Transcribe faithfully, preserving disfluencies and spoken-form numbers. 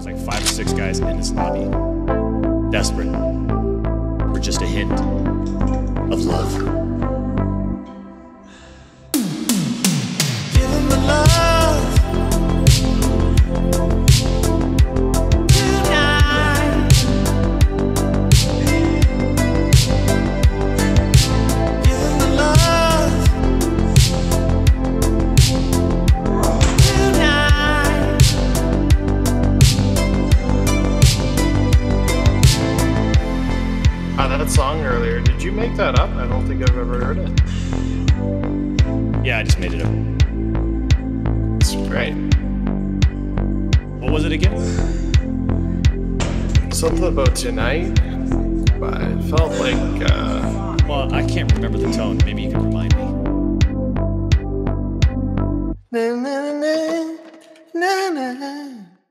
There's like five or six guys in this lobby, desperate for just a hint of love. Give him the love tonight. Give him the love tonight. Ah, that song earlier, did you make that up? I don't think I've ever heard it. Yeah, I just made it up. It's great. What was it again? Something about tonight, but it felt like, uh... Well, I can't remember the tone. Maybe you can remind me. Na na na na na.